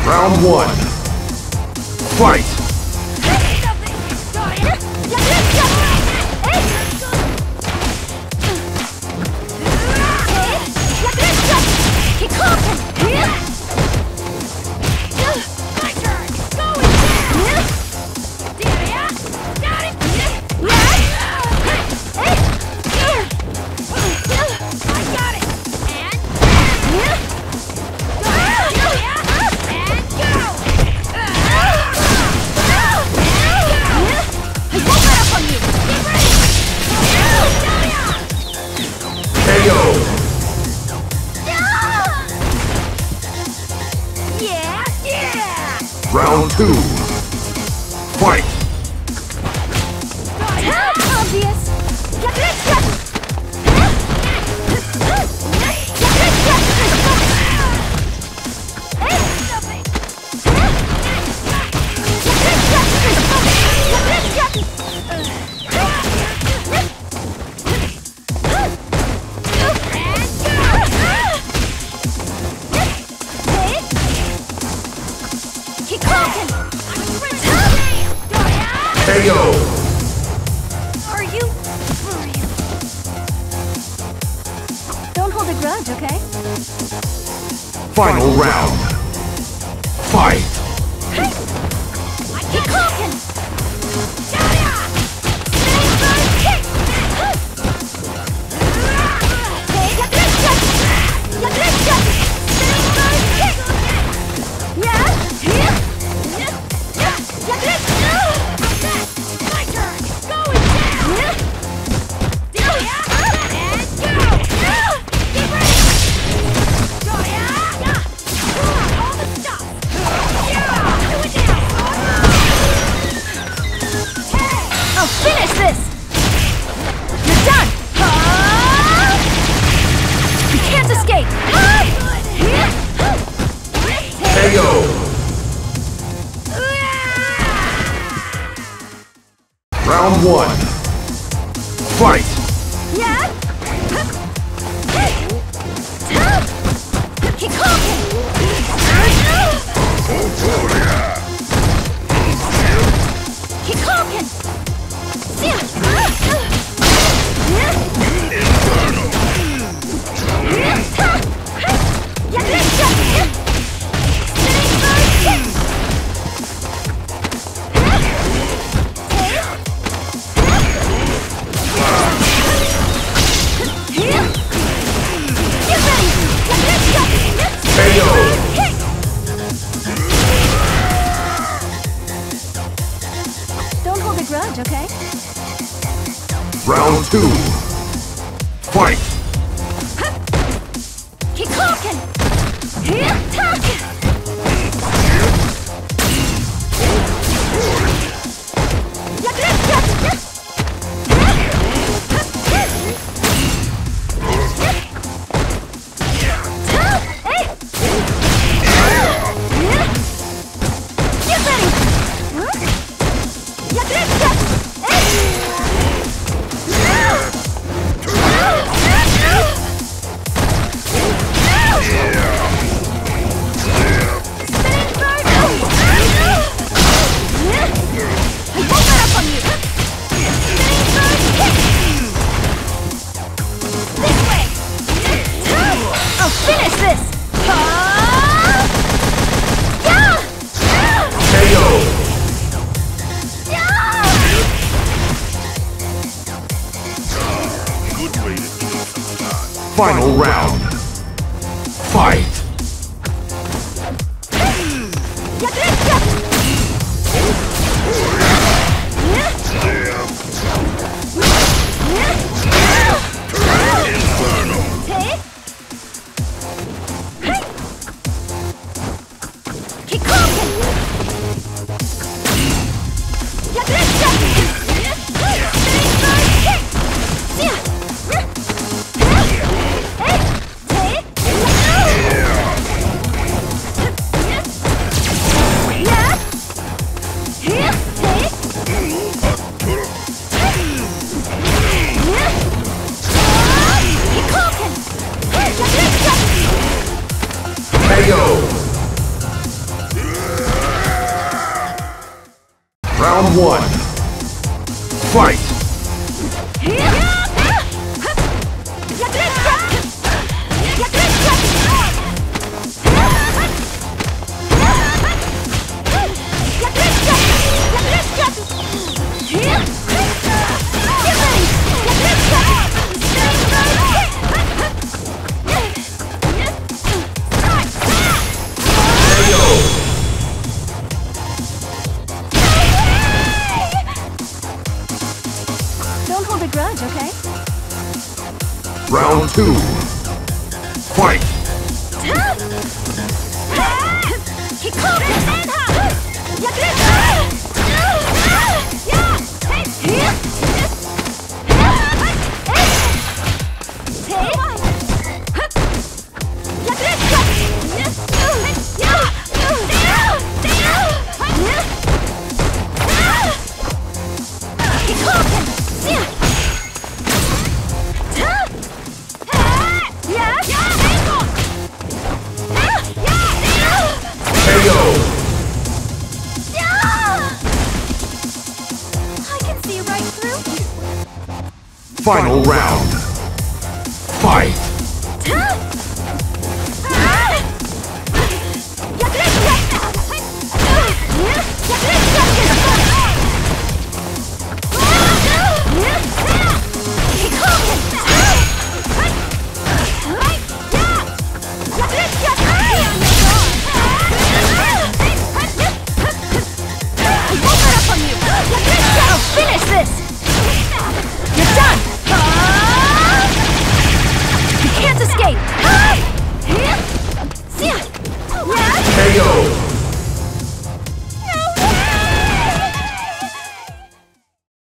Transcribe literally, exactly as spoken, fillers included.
Round one. Fight! Round two. Fight! Obvious! K O! Are you for real? Don't hold a grudge, okay? Final round. Fight! Keep talking! Finish this! You're done! You can't escape! K O! Round one. Fight! Yeah? Keep talking! Keep talking! Don't hold a grudge, okay? Round two. Fight! Keep talking! Finish this! Uh, yeah! K O! Yeah! Final round. Fight! Keep talking! Yeah! Round one. Fight! Don't hold a grudge, okay? Round two. Fight! Final round. Fight!